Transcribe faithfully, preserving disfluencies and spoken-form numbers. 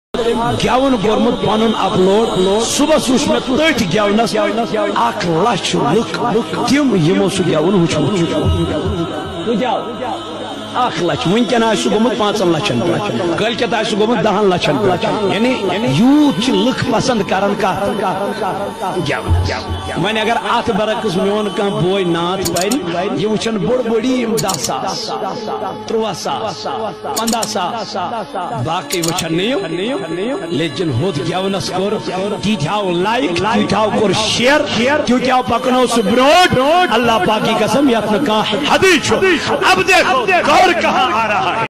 Given कोर्मुत पन upload सुबह वुच मे तथ गेवनस अख लच लुक तम यमो सह गेवन अख लच वनकन गोमुत पांचन लचन पे कल कत गोमुत दहन लचन पे यानी यूत लुक पसंद करान वन अगर अत बरक्स मोन कह बोय नात पर यह वुचन बोड़ बड़ी दह सास त्रुह सास पंद्रह सास बाकी वुचन लेकिन होत गेवनस कोर तीथाव लाइक तीथाव कोर शेयर तीथाव पकनो सह ब्रोट अल्लाह पाक की कसम यत न कह हदी अब देखो और कहां आ रहा है।